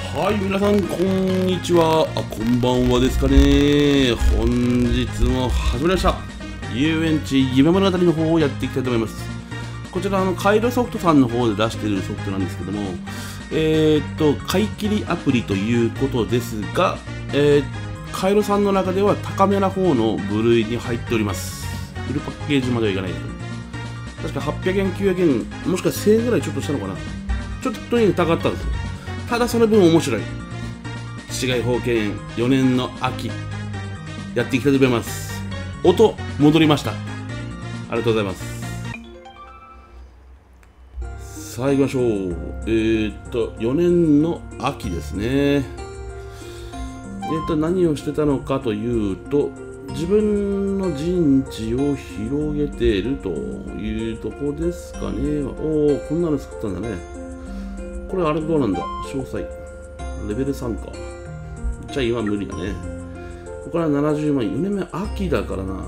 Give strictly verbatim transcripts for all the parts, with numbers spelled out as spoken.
はい、皆さん、こんにちは。あ、こんばんはですかね。本日も始まりました。遊園地夢物語の方をやっていきたいと思います。こちら、あの、カイロソフトさんの方で出しているソフトなんですけども、えー、っと、買い切りアプリということですが、えー、カイロさんの中では高めな方の部類に入っております。フルパッケージまではいかないけど。確かはっぴゃくえん、きゅうひゃくえん、もしくはせんえんぐらいちょっとしたのかな。ちょっとに高かったんですよ。ただその分面白い。市街保険よねんの秋、やっていきたいと思います。音、戻りました。ありがとうございます。さあ行きましょう。えー、っと、よねんの秋ですね。えー、っと、何をしてたのかというと、自分の陣地を広げているというとこですかね。おお、こんなの作ったんだね。これあれどうなんだ、詳細。レベルさんか。じゃあ今無理だね。ここからななじゅうまん、よねんめ秋だからな。あ、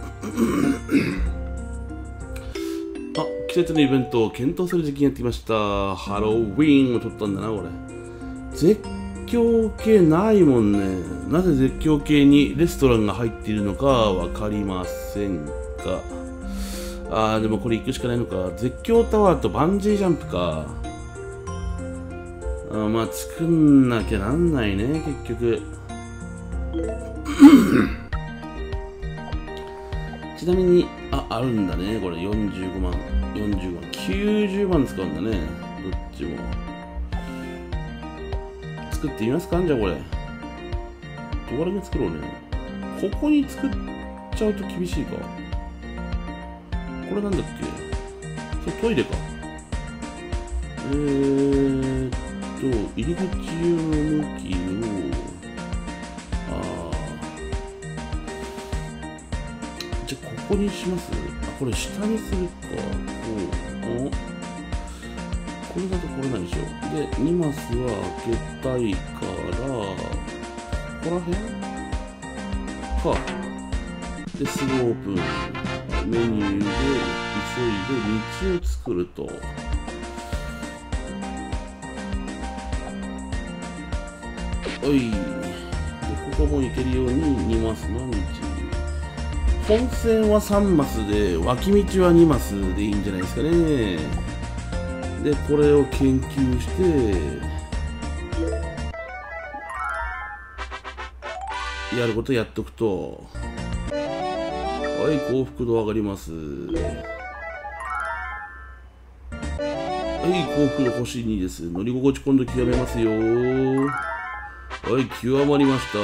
季節のイベントを検討する時期にやってきました。ハロウィーンを取ったんだな、これ。絶叫系ないもんね。なぜ絶叫系にレストランが入っているのかわかりませんが。あー、でもこれ行くしかないのか。絶叫タワーとバンジージャンプか。あ、まあ作んなきゃなんないね、結局。ちなみに、あ、あるんだね、これよんじゅうごまん、よんじゅうまん、きゅうじゅうまん使うんだね、どっちも。作ってみますか、じゃあこれ。どこら辺作ろうね。ここに作っちゃうと厳しいか。これなんだっけ、それトイレか。えーと、入り口用の向きを、あー、じゃあここにします。あ、これ下にするか。こう、お、これだとこれなんでしょう。で、にマスは開けたいから、ここら辺か。で、スロープ、メニューで急いで道を作ると。おい。で、ここも行けるようににマスの道。本線はさんマスで、脇道はにマスでいいんじゃないですかね。で、これを研究して、やることやっとくと。はい、幸福度上がります。はい、幸福度星にです。乗り心地今度極めますよ。はい、極まりました。あ、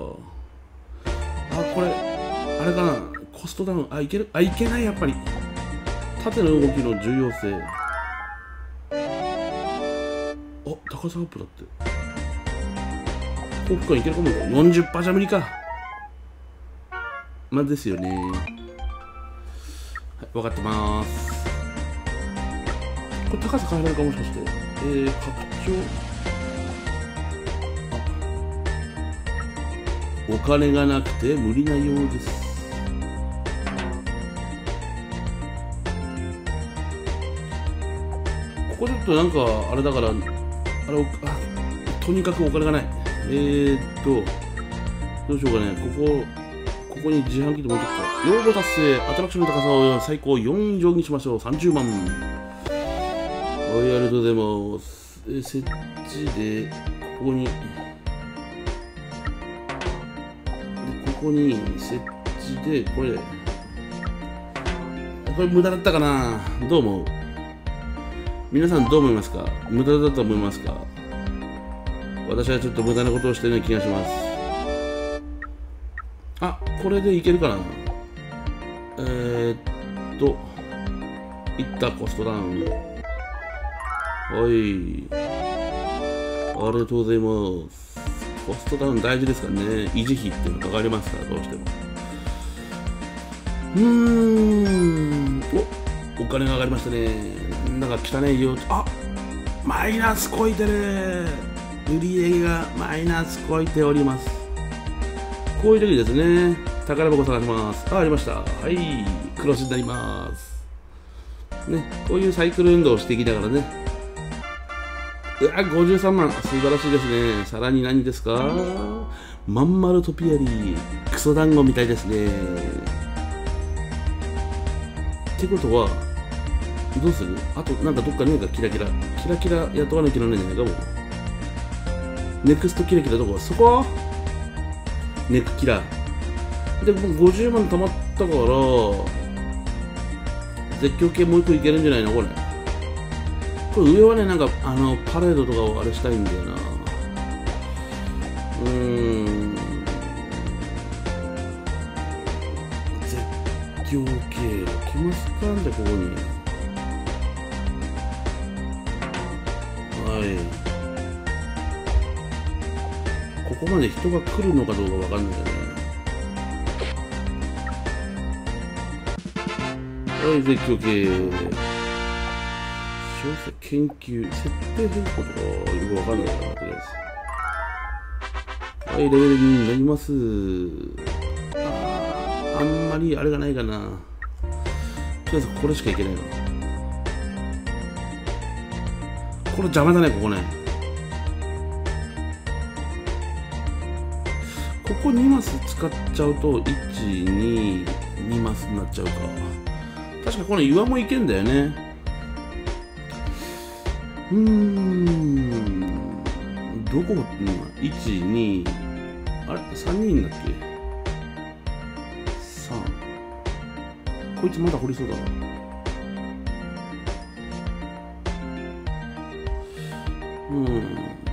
これ、あれかな、コストダウン。あ、いける、あ、いけない、やっぱり。縦の動きの重要性。あ、高さアップだって。幸福感いけるかも。よんじゅっパーセント じゃ無理か。まあ、ですよね。はい、分かってます。これ高さ変えられるかもしかして。えー、拡張。お金がなくて無理なようです。ここちょっとなんかあれだから、あれ、あ、とにかくお金がない。えーっと、どうしようかね。ここ、ここに自販機で持ってくか。要望達成、アトラクションの高さを最高よん以上にしましょう。さんじゅうまん。はい、ありがとうございます。えー、設置で、ここに、ここに設置で、これ、これ無駄だったかな。どう思う？皆さんどう思いますか？無駄だと思いますか？私はちょっと無駄なことをしてるような気がします。あ、これでいけるかな。えー、っと、いったコストダウン。はい。ありがとうございます。コストダウン大事ですからね。維持費っていうのがかかりますから、どうしても。うーん。お、お金が上がりましたね。なんか汚いよ。あ、マイナスこいてる。売り上げがマイナスこいております。こういう時ですね。宝箱探します。あ、ありました。はい。黒字になります。ね。こういうサイクル運動をしていきながらね。 うわ、ごじゅうさんまん、素晴らしいですね。さらに何ですか？まん丸トピアリー、クソ団子みたいですね。ってことは、どうする？あと、なんかどっかねえか、キラキラ。キラキラ雇わなきゃならないんじゃないか、もう。ネクストキラキラどこ？そこ？ネクキラ。で、もうごじゅうまん貯まったから、絶叫系もう一個いけるんじゃないのこれ。これ上はね、なんか、あの、パレードとかをあれしたいんだよな。うーん。絶叫系来ますかんで、ここに。はい。ここまで人が来るのかどうかわかんないよね。はい、絶叫系。詳細研究、設定変更とかよくわかんないからな、とりあえず。はい、レベルになります。あー、あんまりあれがないかな。とりあえずこれしかいけないの。これ邪魔だね、ここね。ここにマス使っちゃうと、いち、に、にマスになっちゃうか。確かこの岩もいけんだよね。うーん。どこいち、に、あれ ?さん 人だっけ ?さん。こいつまだ掘りそうだな。うん。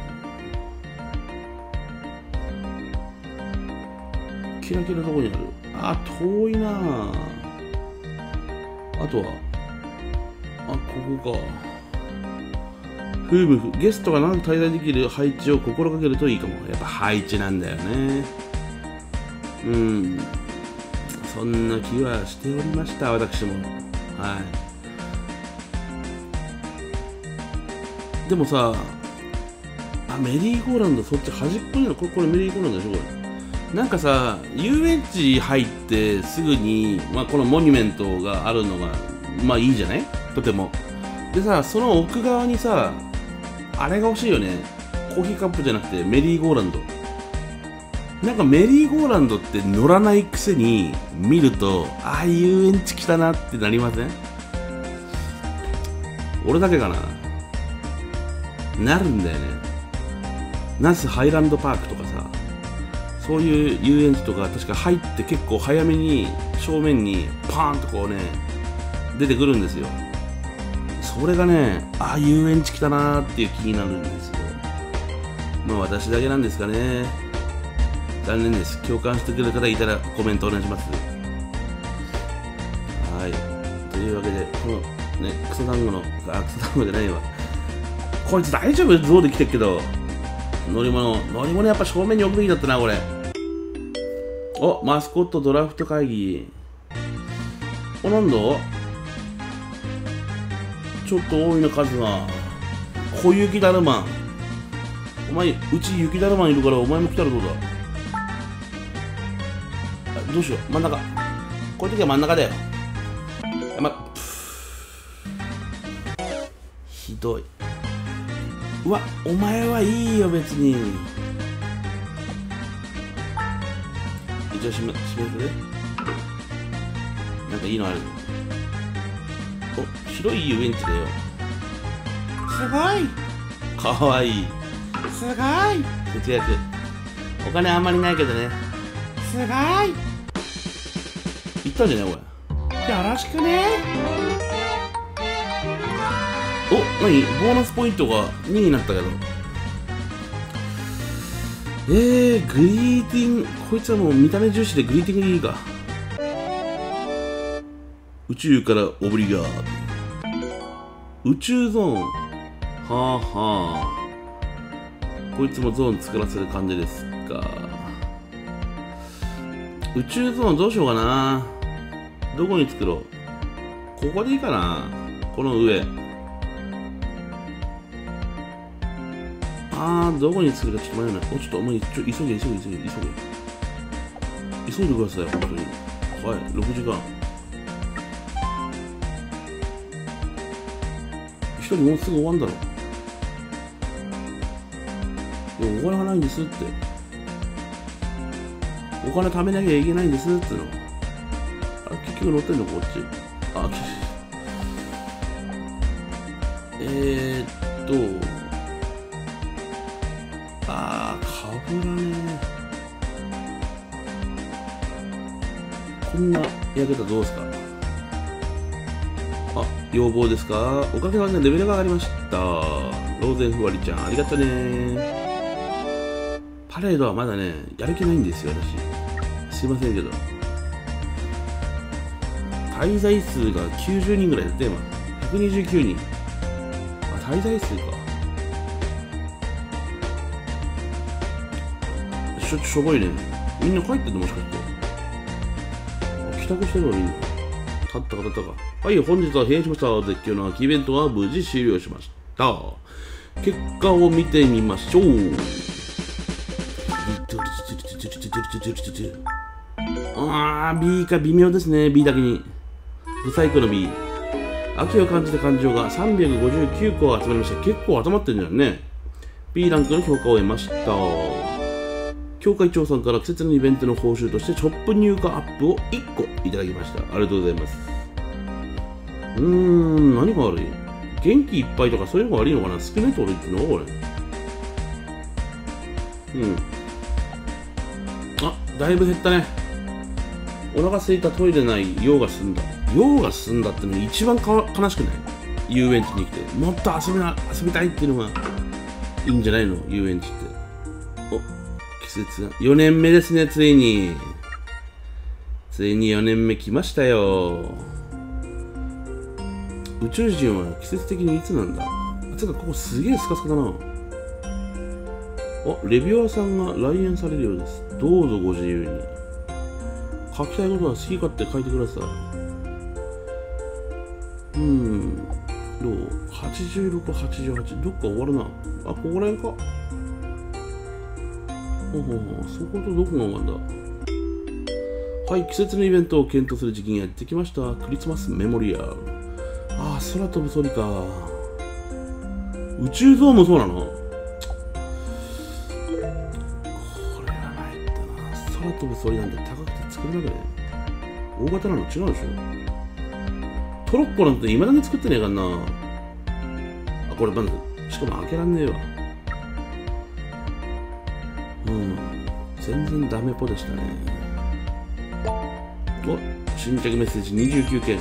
キラキラどこにある？あ、遠いなぁ。あとは、あ、ここか。フーム、ゲストが長く滞在できる配置を心がけるといいかも。やっぱ配置なんだよね。うん。そんな気はしておりました、私も。はい。でもさ、あ、メリーゴーランド、そっち端っこにある。これ、これメリーゴーランドでしょ、これ。なんかさ、遊園地入ってすぐに、まあ、このモニュメントがあるのが、まあいいじゃない？とても。でさ、その奥側にさ、あれが欲しいよね。コーヒーカップじゃなくてメリーゴーランド。なんかメリーゴーランドって乗らないくせに見ると、ああ、遊園地来たなってなりません？俺だけかな？なるんだよね。ナスハイランドパークとかさ、そういう遊園地とか確か入って結構早めに正面にパーンとこうね、出てくるんですよ。それがね、ああ、遊園地来たなーっていう気になるんですよ。まあ私だけなんですかね。残念です。共感してくれる方いたらコメントお願いします。はい。というわけで、このね、クソ団子の、あ、クソ団子じゃないわ。こいつ大丈夫？ゾウで来てるけど。乗り物、乗り物やっぱ正面に置くべきだったな、これ。お、マスコットドラフト会議。お、なんだ？ちょっと多いな、数が。小雪だるまん。お前、うち雪だるまんいるから、お前も来たらどうだ？あ、どうしよう、真ん中。こういう時は真ん中だよ。ま、ひどい。うわ、お前はいいよ、別に。一応閉め、閉めてね。なんかいいのある。お、広い遊園地だよ。すごいかわいい。すごい節約。お金あんまりないけどね。すごい行ったんじゃねこれ。よろしくね。お、なにボーナスポイントがにになったけど。えー、グリーティング、こいつはもう見た目重視でグリーティングでいいか。宇宙からオブリガー。宇宙ゾーン。はあはあ。こいつもゾーン作らせる感じですか。宇宙ゾーンどうしようかな。どこに作ろう。ここでいいかな。この上。あー、どこに作るかちょっと迷うな。お、ちょっともうちょ急げ急げ急げ急げ急げ。急いでください、本当に。はい、ろくじかん。一人もうすぐ終わんだろ。 でもお金がないんですって。お金貯めなきゃいけないんですっての。あ、結局乗ってんのこっち。あ、えーっと。あー、かぶらねー。こんな焼けたらどうですか？あ、要望ですか？おかげさまでレベルが上がりました。ローゼンフワリちゃん、ありがとね。パレードはまだね、やる気ないんですよ、私。すいませんけど。滞在数がきゅうじゅうにんぐらいだって、今。ひゃくにじゅうきゅうにん。あ、滞在数か。しょ、しょぼいね。みんな帰ってんのもしかして。あ、帰宅してるわ、みんな。立ったか立ったか。はい、本日は閉園しました。絶叫の秋イベントは無事終了しました。結果を見てみましょう。あー、B か微妙ですね。B だけに。ブサイクの B。秋を感じた感情がさんびゃくごじゅうきゅうこ集まりました。結構集まってるんじゃんね。B ランクの評価を得ました。協会長さんから季節のイベントの報酬としてチョップ入荷アップをいっこいただきました。ありがとうございます。うーん、何が悪い？元気いっぱいとかそういうのが悪いのかな？少ないと悪いってのこれ。うん。あ、だいぶ減ったね。お腹空いた、トイレない、用が済んだ。用が済んだってのが一番か悲しくない？遊園地に来て。もっと遊びな、遊びたいっていうのがいいんじゃないの？遊園地って。お、季節が。よねんめですね、ついに。ついによねんめ来ましたよ。宇宙人は季節的にいつなんだ？あ、つうかここすげえスカスカだな。あ、レビュアーさんが来園されるようです。どうぞご自由に。書きたいことは好き勝手書いてください。うーん。どう ?はちじゅうろく、はちじゅうはち。どっか終わるな。あ、ここら辺か。ほうほうほう。そことどこが終わるんだ。はい、季節のイベントを検討する時期がやってきました。クリスマスメモリアル。ああ、空飛ぶソリか。宇宙ゾーンもそうなの？これは参ったな。空飛ぶソリなんて高くて作れなくね？大型なの違うでしょ？トロッコなんて今だけ作ってねえかんな。あ、これまず、しかも開けらんねえわ。うん。全然ダメポでしたね。お、新着メッセージにじゅうきゅうけん。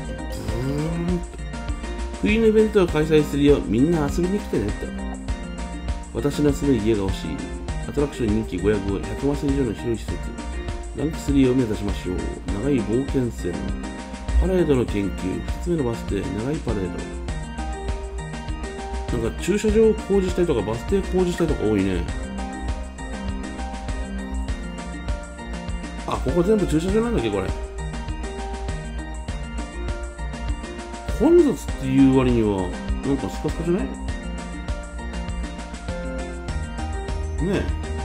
冬のイベントを開催するよ。みんな遊びに来てねと。私の住める家が欲しい。アトラクション人気ごひゃくご、ひゃくマス以上の広い施設。ランクスリーを目指しましょう。長い冒険戦。パレードの研究。ふたつめのバス停。長いパレード。なんか駐車場を工事したりとかバス停工事したりとか多いね。あ、ここ全部駐車場なんだっけこれ。混雑っていう割には、なんかスカスカじゃない？ねえ。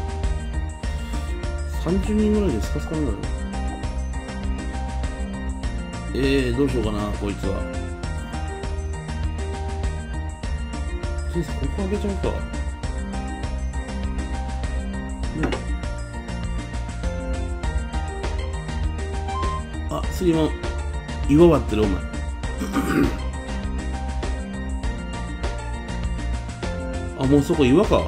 さんじゅうにんぐらいでスカスカなんだね。えー、どうしようかな、こいつは。先生、ここ開けちゃうか。ねえ。あ、次も、岩割ってる、お前。あ、もうそこ岩か。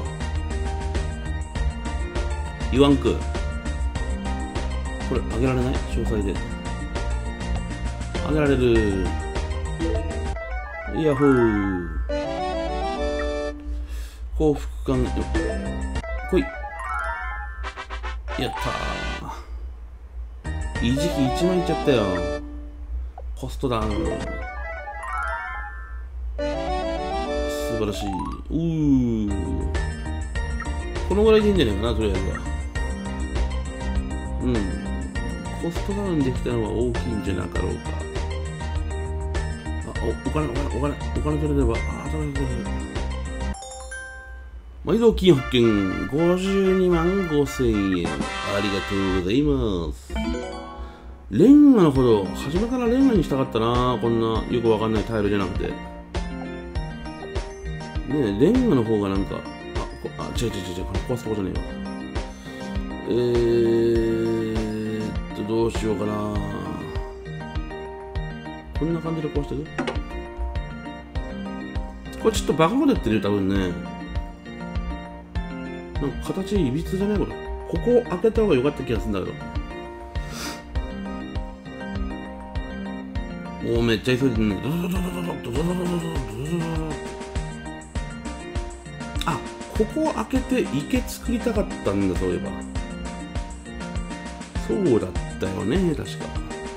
岩んく。これ、あげられない？詳細で。あげられる。ヤホー。幸福感。こい。やったー。いい時期いちまんいっちゃったよ。コストダウン。素晴らしい。うー。このぐらいでいいんじゃないかな、とりあえずは。うん。コストダウンできたのは大きいんじゃなかろうか。あ、お、お金、お金、お金、お金取れれば、あ、取れる取れる。毎度金発見、ごじゅうにまんごせんえん。ありがとうございます。レンガのほど、初めからレンガにしたかったな。こんなよくわかんないタイルじゃなくて。ねえ、レンガの方がなんか、あ、 あ、違う違う違う、これ壊すとこじゃねえよ。えーっと、どうしようかな。こんな感じで壊してる？これちょっとバカまでやってるよ、多分ね。なんか形いびつじゃねえこれ。ここを開けた方が良かった気がするんだけど。おお、めっちゃ急いでるね。あ、ここを開けて池作りたかったんだ、そういえば。そうだったよね、確か。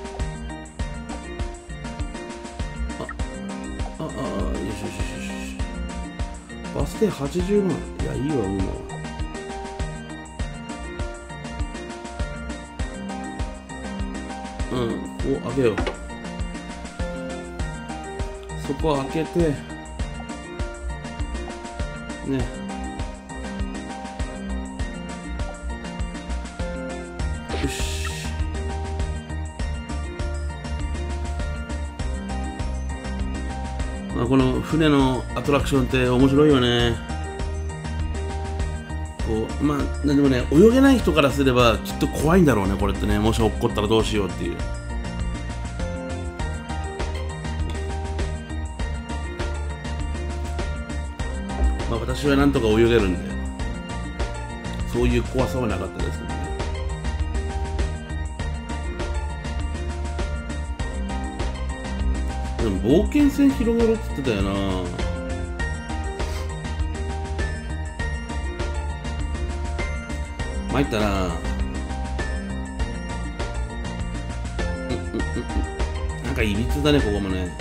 あ、あ、あ、よしよしよしよし。バス停はちじゅうまん。いや、いいわ、うまは。うん、ここ開けよう。そこ開けて、ね。よし。まあ、この船のアトラクションって面白いよね。こう、まあ、でもね、泳げない人からすればきっと怖いんだろうね、これってね。もし落っこったらどうしようっていう。まあ、私はなんとか泳げるんで、そういう怖さはなかったですけどね。でも冒険線広げろって言ってたよな。参ったな。うんうんうんうん。なんかいびつだね、ここもね。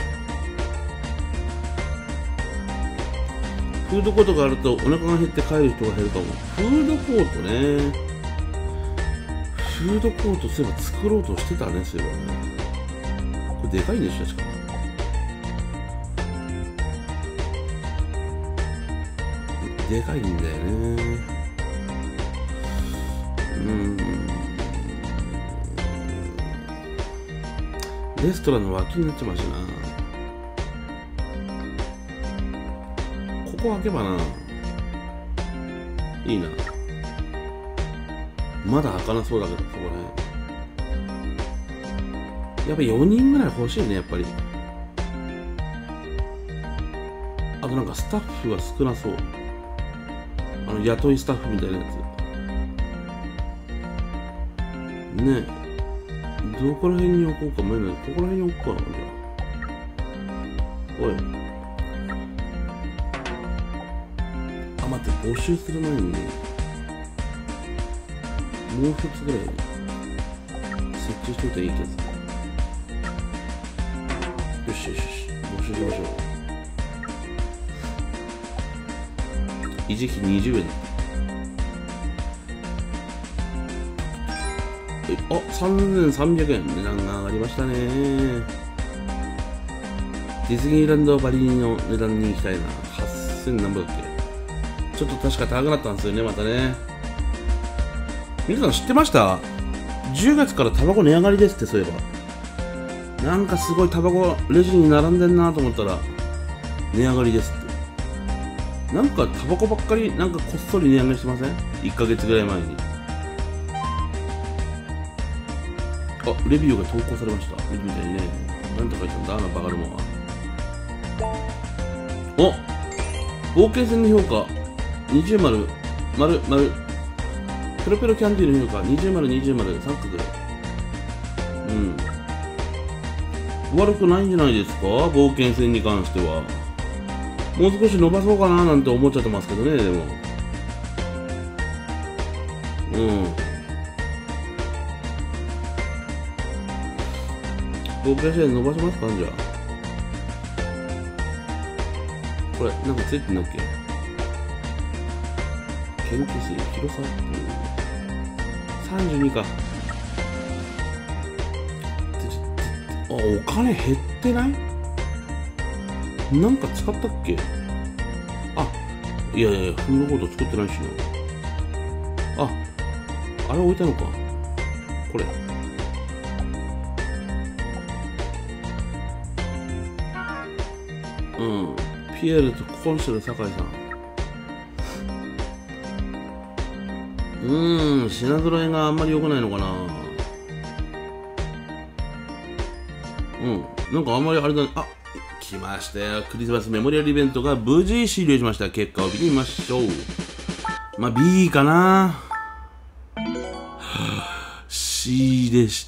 フードコートがあるとお腹が減って帰る人が減るかも。フードコートね。フードコートそういえば作ろうとしてたね、そういえばね。これでかいんでしょ、しかも。でかいんだよね。うん。レストランの脇になっちゃいましたな。ここ開けばな。いいな。まだ開かなそうだけど、そこね。やっぱよにんぐらい欲しいね、やっぱり。あとなんかスタッフが少なそう。あの雇いスタッフみたいなやつねえ、どこら辺に置こうか。まあ、ここら辺に置こうかな。じゃあおい、あ、待って、募集する前にもう一つぐらい設置しといたらいいやつ。よしよしよし、募集しましょう。維持費にじゅうえん。あ、さんぜんさんびゃくえん。値段が上がりましたね。ディズニーランドバリの値段に行きたいな。はっせん何ぼだっけ。ちょっと確か高くなったんですよね、またね。皆さん知ってました？ じゅう 月からタバコ値上がりですって、そういえば。なんかすごいタバコレジに並んでんなと思ったら、値上がりですって。なんかタバコばっかりなんかこっそり値上げしてません？ いっ ヶ月ぐらい前に。あ、レビューが投稿されました。見てみたいね。なんて書いてあるんだ、あのバカルモンは。お、冒険戦の評価にじゅう丸、丸、丸。ペロペロキャンディーの評価にじゅう丸、にじゅう丸、三角。うん。悪くないんじゃないですか、冒険戦に関しては。もう少し伸ばそうかななんて思っちゃってますけどね、でも。うん。冒険戦伸ばしますか、じゃあ。これ、なんかついてんだっけ？研究水、広さ、うん、さんじゅうにか。あ、お金減ってない？なんか使ったっけ？あ、いやいやいや、フードコート作ってないしな。あ、あれ置いたのか。これ。うん。ピエールとコンシェル酒井さん。 うーん、品揃えがあんまり良くないのかな。うん、なんかあんまりあれだね。あ、来ましたよ。クリスマスメモリアルイベントが無事終了しました。結果を見てみましょう。まあ ビー かな。C でした。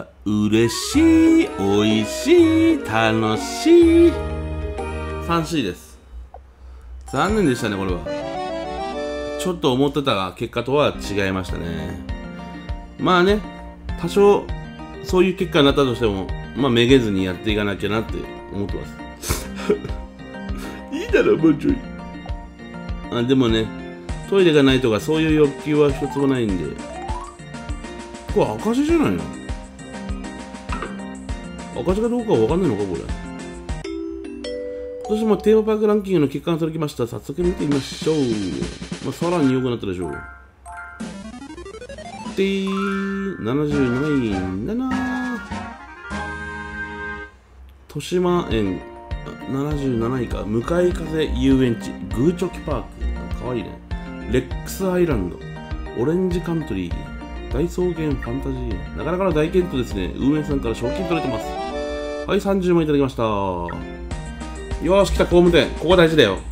嬉しい、美味しい、楽しい。さんシー です。残念でしたね、これは。ちょっと思ってた結果とは違いましたね。まあね、多少そういう結果になったとしても、まあめげずにやっていかなきゃなって思ってます。いいだろ、もうちょい。あ、でもね、トイレがないとかそういう欲求は一つもないんで。これ赤字じゃないの？赤字かどうかは分かんないのか、これ。今年もテーマパークランキングの結果が届きました。早速見てみましょう。まあ、さらに良くなったでしょう。でー、ななじゅうなない、なな。豊島園、ななじゅうなないか。向かい風遊園地、グーチョキパーク。かわいいね。レックスアイランド、オレンジカントリー、大草原ファンタジー。なかなかの大健闘ですね。運営さんから賞金取れてます。はい、さんじゅうまんいただきました。よーし、来た、工務店。ここ大事だよ。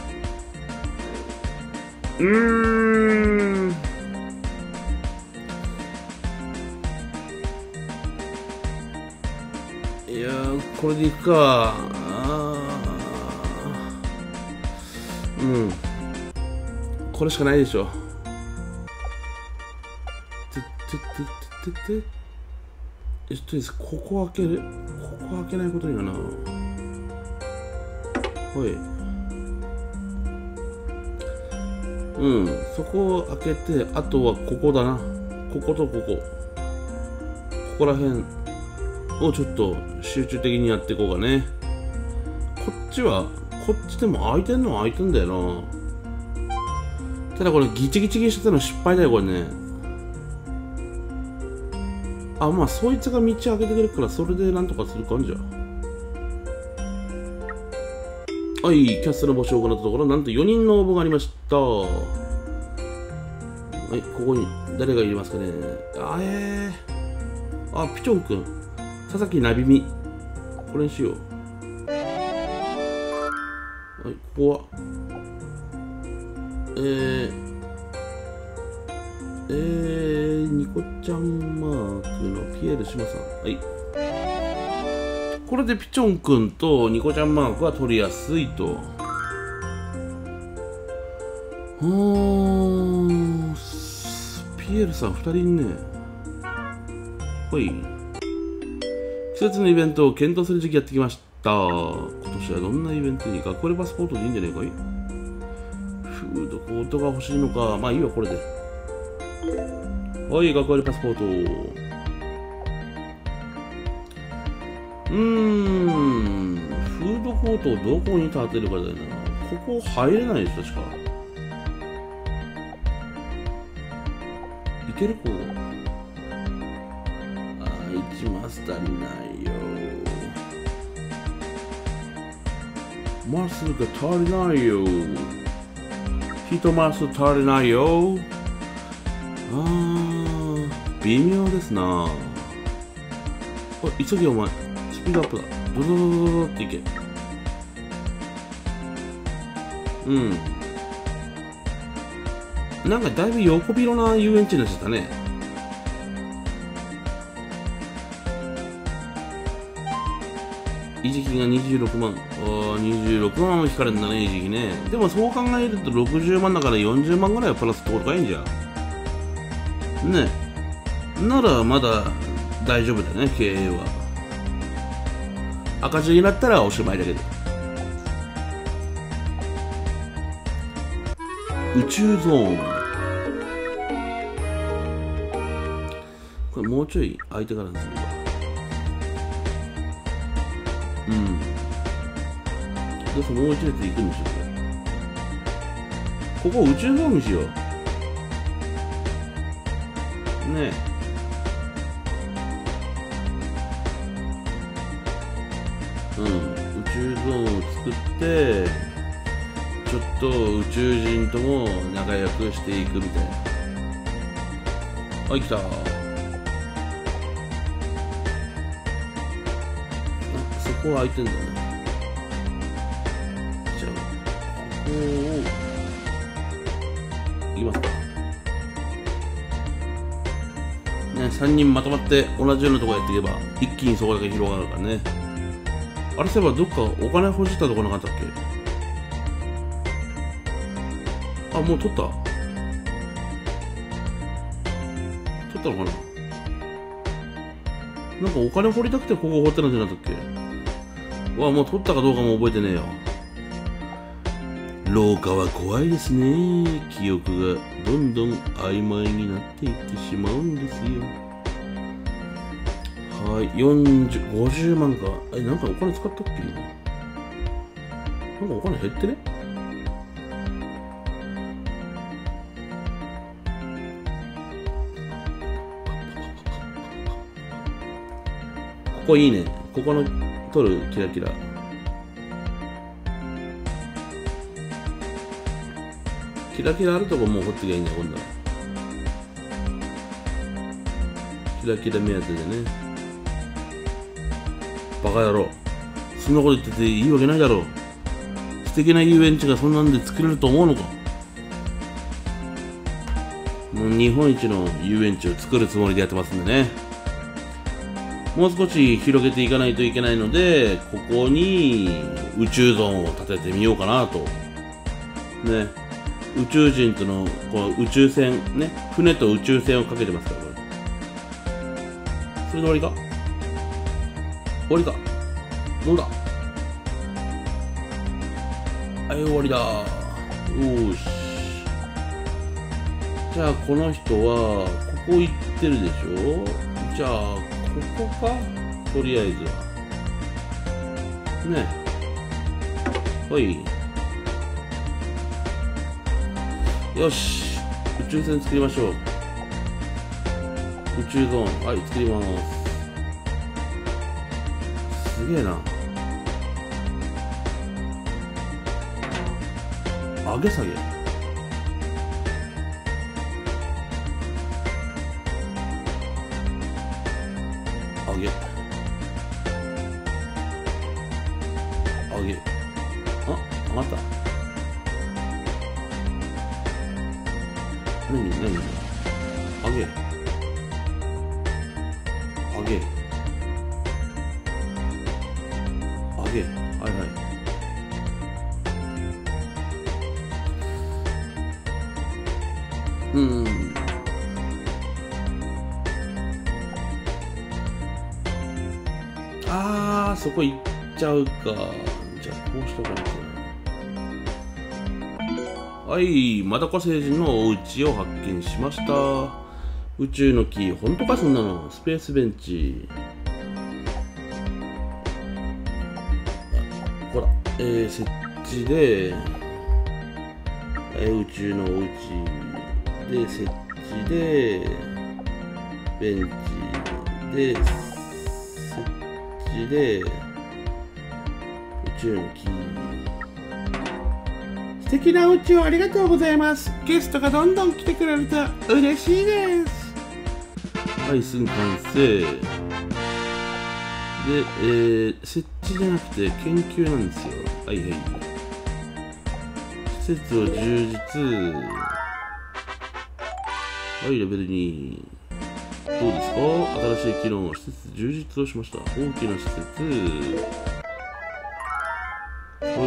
うーん。いやー、これでいくか。あー。うん。これしかないでしょ。てってってってってって。えっとです、ここ開ける？ここ開けないことにはな。はい。うん、そこを開けて、あとはここだな。こことここ。ここら辺をちょっと集中的にやっていこうかね。こっちは、こっちでも開いてんのは開いてんだよな。ただこれギチギチにしてたの失敗だよ、これね。あ、まあそいつが道開けてくれるから、それでなんとかする感じゃ。はい、キャッスル募集を行ったところ、なんとよにんの応募がありました。はい、ここに誰がいますかね。あえー、あ、ピチョンくん、佐々木なびみ、これにしよう。はい、ここはえー、えー、ニコちゃんマークのピエール島さん。はい。これでピチョンくんとニコちゃんマークは取りやすいと。あー、ピエールさんふたりいんね。ほい。季節のイベントを検討する時期やってきました。今年はどんなイベントに学校でパスポートでいいんじゃねえかい？フードコートが欲しいのか。まあいいわ、これで。はい、学校でパスポート。うーん、フードコートをどこに建てるかだよな。ここ入れないです、確か。いける？ここ。あー、いちマス足りないよ。マスが足りないよ。一マス足りないよ。あー、微妙ですな。おい、急げお前。スピードアップだ。ドドドドドドっていけ。うん。なんかだいぶ横広な遊園地でしたね。維持費がにじゅうろくまん。ああ、にじゅうろくまんも引かれるんだね、維持費ね。でもそう考えるとろくじゅうまんだからよんじゅうまんぐらいはプラスってことがいいんじゃん。ねえ。ならまだ大丈夫だよね、経営は。赤字になったらおしまいだけど。宇宙ゾーン。これもうちょい空いてからですね。うん。どうせもう一列行くんでしょ、これ。ここ宇宙ゾーンにしよう。ねえ。うん。宇宙ゾーンを作って、ちょっと宇宙人とも仲良くしていくみたいな。 はい、来た。あ、そこは開いてんだね。じゃあ、ここを、行きますか。ね、さんにんまとまって同じようなとこやっていけば、一気にそこだけ広がるからね。あれそういえば、どっかお金欲しいたとこなかったっけ？あ、もう取った？取ったのかな？なんかお金掘りたくてここ掘ってなんじゃなかったっけ？わあ、もう取ったかどうかも覚えてねえよ。廊下は怖いですね。記憶がどんどん曖昧になっていってしまうんですよ。はい、よんじゅう、ごじゅうまんか。え、なんかお金使ったっけ今。なんかお金減ってね？ここいいね。ここの取るキラキラ。キラキラあるとこもう掘ってきゃいいんだよ、今度は。キラキラ目当てでね。バカ野郎。そんなこと言ってていいわけないだろう。素敵な遊園地がそんなんで作れると思うのか。もう日本一の遊園地を作るつもりでやってますんでね。もう少し広げていかないといけないので、ここに宇宙ゾーンを建ててみようかなと。ね。宇宙人とのこの宇宙船、ね。船と宇宙船をかけてますから、これ。それで終わりか？終わりか？どうだ？はい、終わりだ。よーし。じゃあ、この人は、ここ行ってるでしょ？じゃあ、ここか？とりあえずは。ね。はい。よし。宇宙船作りましょう。宇宙ゾーン。はい、作ります。すげえな。上げ下げ。上げ。上げ。あ、上がった。何何上げ。上げ。上げ。はいはい。うん。あー、そこ行っちゃうか。じゃあ、こうしとかなきゃ。はい、マダコ星人のお家を発見しました。宇宙の木、ほんとかそんなの。スペースベンチ。ほら、えー、設置で、えー、宇宙のお家で、設置で、ベンチで、設置で、宇宙の木。素敵なお家をありがとうございます。ゲストがどんどん来てくれると嬉しいです。はい、すぐ完成。で、えー、設置じゃなくて研究なんですよ。はいはい。施設を充実。はい、レベルに。どうですか？新しい機能、施設充実をしました。大きな施設。はい。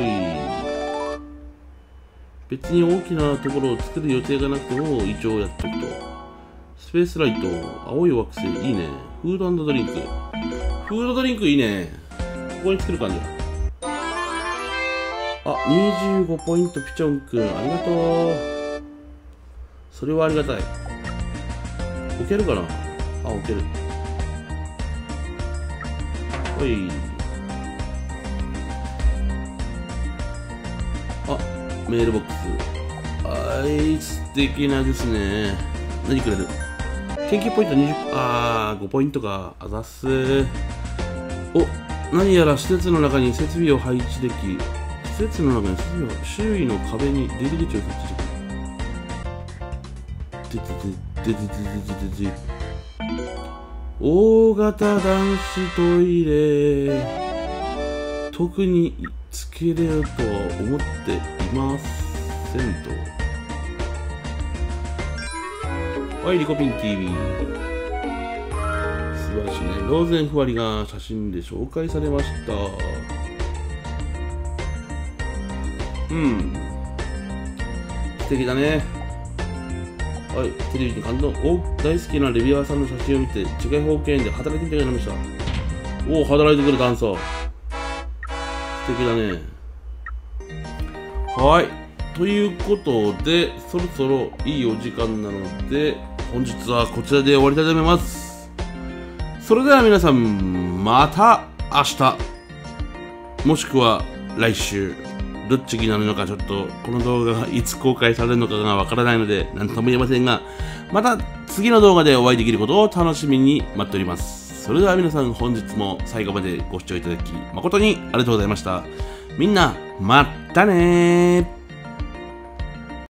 別に大きなところを作る予定がなくても一応やっておくと。スペースライト、青い惑星、いいね。フード&ドリンク。フードドリンクいいね。ここに作る感じ。あ、にじゅうごポイントピチョンくん、ありがとう。それはありがたい。置けるかな？あ、置ける。ほい。あ、メールボックス。はい、素敵なですね。何くれる？研究ポイントにじゅう、あー、ごポイントか。あざっす。お、何やら施設の中に設備を配置でき、施設の中に設備を、周囲の壁に出入り口を設置できる。ててててでででででで大型男子トイレ、特につけれるとは思っていませんと。はい、リコピン ティーブイ。素晴らしいね。ローゼンふわりが写真で紹介されました。うん。素敵だね。はい、テレビに感動。お、大好きなレビュアーさんの写真を見て、違い保険で働いてみたくなりました。おお、働いてくるダンサー。素敵だね。はい。ということで、そろそろいいお時間なので、本日はこちらで終わりたいと思います。それでは皆さん、また明日、もしくは来週、どっちになるのかちょっとこの動画がいつ公開されるのかがわからないので何とも言えませんが、また次の動画でお会いできることを楽しみに待っております。それでは皆さん、本日も最後までご視聴いただき誠にありがとうございました。みんなまたねー。